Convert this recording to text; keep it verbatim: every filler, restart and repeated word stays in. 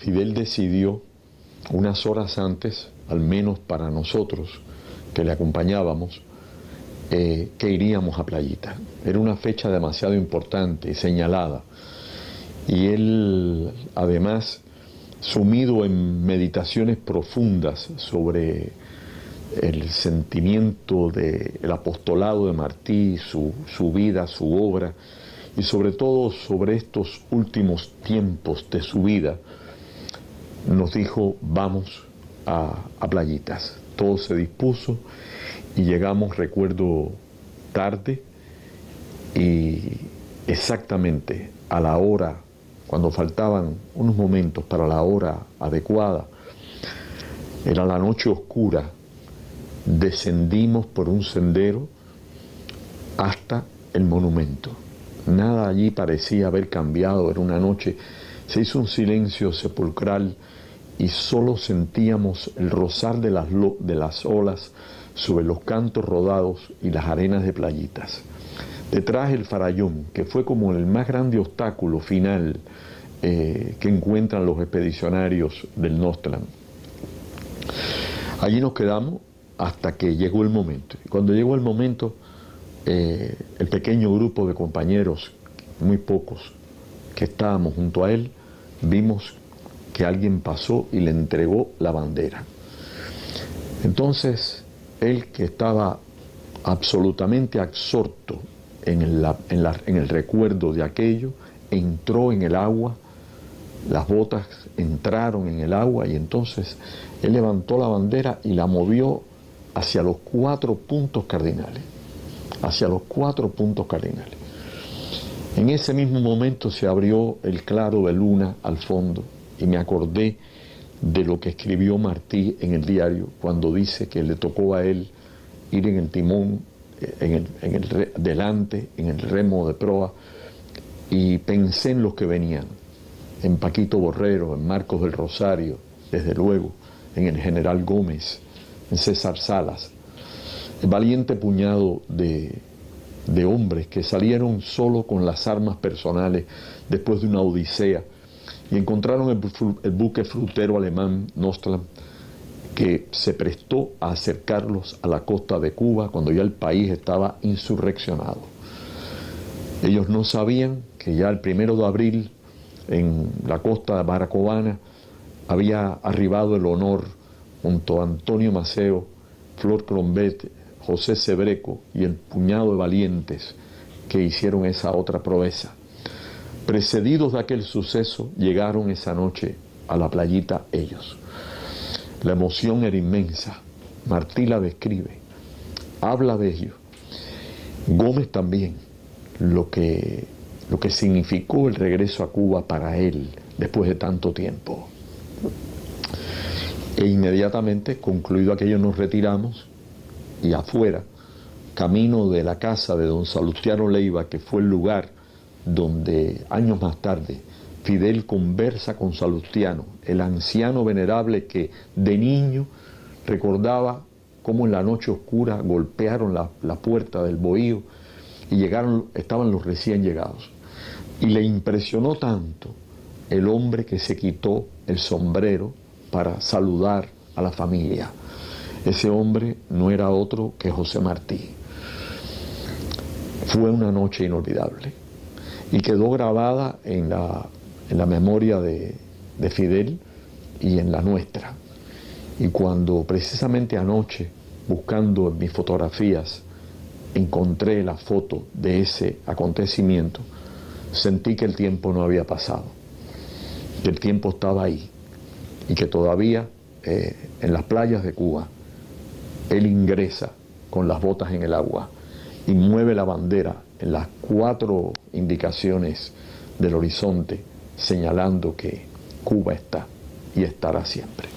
Fidel decidió unas horas antes, al menos para nosotros que le acompañábamos, eh, que iríamos a Playita. Era una fecha demasiado importante, señalada, y él, además, sumido en meditaciones profundas sobre el sentimiento del apostolado de Martí, su, su vida, su obra, y sobre todo sobre estos últimos tiempos de su vida, nos dijo: vamos a, a Playitas. Todo se dispuso y llegamos, recuerdo, tarde, y exactamente a la hora, cuando faltaban unos momentos para la hora adecuada, era la noche oscura, descendimos por un sendero hasta el monumento. Nada allí parecía haber cambiado, era una noche, se hizo un silencio sepulcral y solo sentíamos el rozar de las, de las olas sobre los cantos rodados y las arenas de Playitas. Detrás el farallón, que fue como el más grande obstáculo final eh, que encuentran los expedicionarios del Nostlam. Allí nos quedamos hasta que llegó el momento. Y cuando llegó el momento, eh, el pequeño grupo de compañeros, muy pocos, que estábamos junto a él, vimos que alguien pasó y le entregó la bandera. Entonces, él, que estaba absolutamente absorto en el, en, la, en el recuerdo de aquello, entró en el agua, las botas entraron en el agua, y entonces él levantó la bandera y la movió hacia los cuatro puntos cardinales, hacia los cuatro puntos cardinales. En ese mismo momento se abrió el claro de luna al fondo, y me acordé de lo que escribió Martí en el diario, cuando dice que le tocó a él ir en el timón, en el, en el re, delante, en el remo de proa, y pensé en los que venían, en Paquito Borrero, en Marcos del Rosario, desde luego, en el general Gómez, en César Salas, el valiente puñado de, de hombres que salieron solo con las armas personales después de una odisea, y encontraron el, el buque frutero alemán Nostlam, que se prestó a acercarlos a la costa de Cuba cuando ya el país estaba insurreccionado. Ellos no sabían que ya el primero de abril en la costa de Baracobana había arribado el honor junto a Antonio Maceo, Flor Crombet, José Sebreco y el puñado de valientes que hicieron esa otra proeza. Precedidos de aquel suceso, llegaron esa noche a la Playita ellos. La emoción era inmensa. Martí la describe, habla de ello. Gómez también, lo que, lo que significó el regreso a Cuba para él después de tanto tiempo. E inmediatamente, concluido aquello, nos retiramos, y afuera, camino de la casa de don Salustiano Leiva, que fue el lugar donde años más tarde Fidel conversa con Salustiano, el anciano venerable que de niño recordaba cómo en la noche oscura golpearon la, la puerta del bohío y llegaron, estaban los recién llegados. Y le impresionó tanto el hombre que se quitó el sombrero para saludar a la familia. Ese hombre no era otro que José Martí. Fue una noche inolvidable y quedó grabada en la, en la memoria de, de Fidel y en la nuestra. Y cuando precisamente anoche, buscando en mis fotografías, encontré la foto de ese acontecimiento, sentí que el tiempo no había pasado, que el tiempo estaba ahí, y que todavía eh, en las playas de Cuba él ingresa con las botas en el agua y mueve la bandera en las cuatro indicaciones del horizonte, señalando que Cuba está y estará siempre.